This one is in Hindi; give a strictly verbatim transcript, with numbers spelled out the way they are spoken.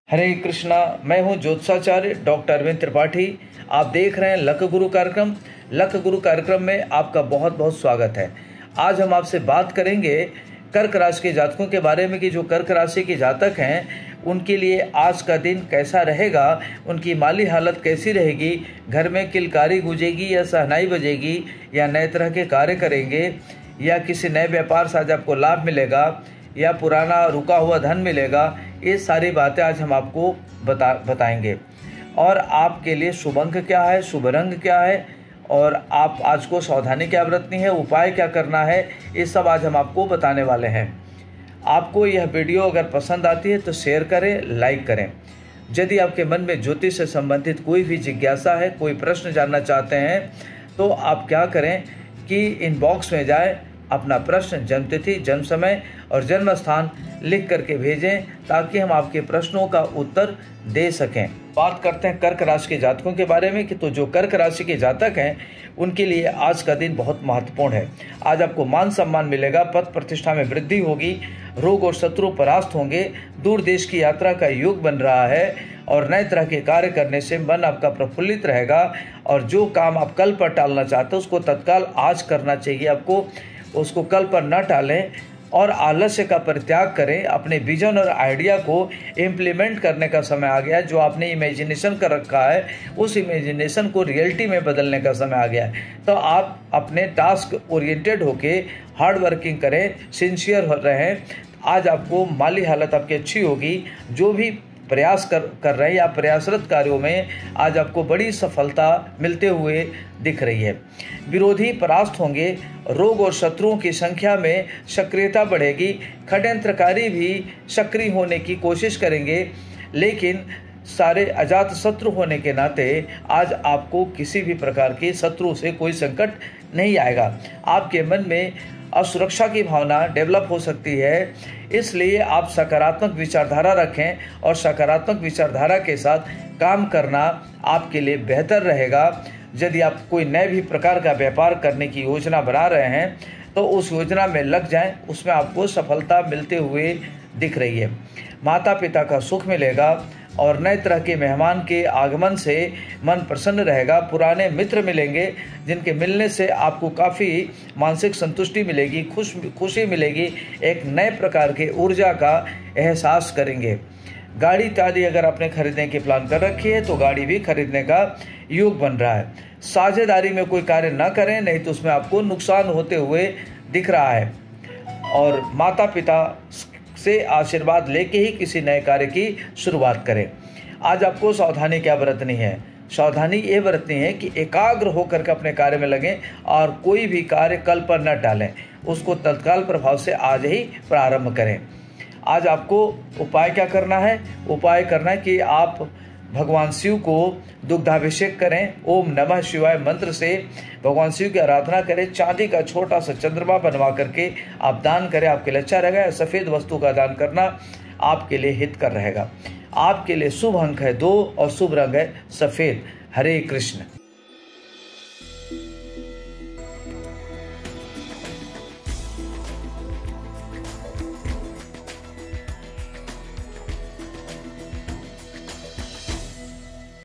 हरे कृष्णा। मैं हूं ज्योतिषाचार्य डॉक्टर अरविंद त्रिपाठी। आप देख रहे हैं लक गुरु कार्यक्रम। लक गुरु कार्यक्रम में आपका बहुत बहुत स्वागत है। आज हम आपसे बात करेंगे कर्क राशि के जातकों के बारे में कि जो कर्क राशि के जातक हैं उनके लिए आज का दिन कैसा रहेगा, उनकी माली हालत कैसी रहेगी, घर में किलकारी गूंजेगी या शहनाई बजेगी, या नए तरह के कार्य करेंगे, या किसी नए व्यापार से आज आपको लाभ मिलेगा, या पुराना रुका हुआ धन मिलेगा। ये सारी बातें आज हम आपको बता बताएंगे। और आपके लिए शुभ अंक क्या है, शुभ रंग क्या है, और आप आज को सावधानी क्या बरतनी है, उपाय क्या करना है, ये सब आज हम आपको बताने वाले हैं। आपको यह वीडियो अगर पसंद आती है तो शेयर करें, लाइक करें। यदि आपके मन में ज्योतिष से संबंधित कोई भी जिज्ञासा है, कोई प्रश्न जानना चाहते हैं, तो आप क्या करें कि इनबॉक्स में जाएं, अपना प्रश्न, जन्मतिथि, जन्म समय और जन्म स्थान लिख करके भेजें ताकि हम आपके प्रश्नों का उत्तर दे सकें। बात करते हैं कर्क राशि के जातकों के बारे में कि तो जो कर्क राशि के जातक हैं उनके लिए आज का दिन बहुत महत्वपूर्ण है। आज आपको मान सम्मान मिलेगा, पद प्रतिष्ठा में वृद्धि होगी, रोग और शत्रु परास्त होंगे, दूर देश की यात्रा का योग बन रहा है और नए तरह के कार्य करने से मन आपका प्रफुल्लित रहेगा। और जो काम आप कल पर टालना चाहते हैं उसको तत्काल आज करना चाहिए आपको, उसको कल पर न टालें और आलस्य का परित्याग करें। अपने विजन और आइडिया को इम्प्लीमेंट करने का समय आ गया है। जो आपने इमेजिनेशन कर रखा है उस इमेजिनेशन को रियलिटी में बदलने का समय आ गया है। तो आप अपने टास्क ओरिएंटेड होके हार्ड वर्किंग करें, सिंसियर रहें। आज आपको माली हालत आपकी अच्छी होगी। जो भी प्रयास कर कर रहे हैं या प्रयासरत कार्यों में आज आपको बड़ी सफलता मिलते हुए दिख रही है। विरोधी परास्त होंगे, रोग और शत्रुओं की संख्या में सक्रियता बढ़ेगी, षड्यंत्रकारी भी सक्रिय होने की कोशिश करेंगे, लेकिन सारे अजात शत्रु होने के नाते आज आपको किसी भी प्रकार के शत्रु से कोई संकट नहीं आएगा। आपके मन में असुरक्षा की भावना डेवलप हो सकती है, इसलिए आप सकारात्मक विचारधारा रखें और सकारात्मक विचारधारा के साथ काम करना आपके लिए बेहतर रहेगा। यदि आप कोई नए भी प्रकार का व्यापार करने की योजना बना रहे हैं तो उस योजना में लग जाएं, उसमें आपको सफलता मिलते हुए दिख रही है। माता पिता का सुख मिलेगा और नए तरह के मेहमान के आगमन से मन प्रसन्न रहेगा। पुराने मित्र मिलेंगे जिनके मिलने से आपको काफ़ी मानसिक संतुष्टि मिलेगी, खुश खुशी मिलेगी, एक नए प्रकार के ऊर्जा का एहसास करेंगे। गाड़ी इत्यादि अगर आपने खरीदने की प्लान कर रखी है तो गाड़ी भी खरीदने का योग बन रहा है। साझेदारी में कोई कार्य न करें, नहीं तो उसमें आपको नुकसान होते हुए दिख रहा है। और माता पिता से आशीर्वाद लेके ही किसी नए कार्य की शुरुआत करें। आज आपको सावधानी क्या बरतनी है? सावधानी ये बरतनी है कि एकाग्र होकर के अपने कार्य में लगें और कोई भी कार्य कल पर न टालें, उसको तत्काल प्रभाव से आज ही प्रारंभ करें। आज आपको उपाय क्या करना है? उपाय करना है कि आप भगवान शिव को दुग्धाभिषेक करें, ओम नमः शिवाय मंत्र से भगवान शिव की आराधना करें। चांदी का छोटा सा चंद्रमा बनवा करके आप दान करें, आपके लिए अच्छा रहेगा। सफ़ेद वस्तु का दान करना आपके लिए हितकर रहेगा। आपके लिए शुभ अंक है दो और शुभ रंग है सफ़ेद। हरे कृष्ण।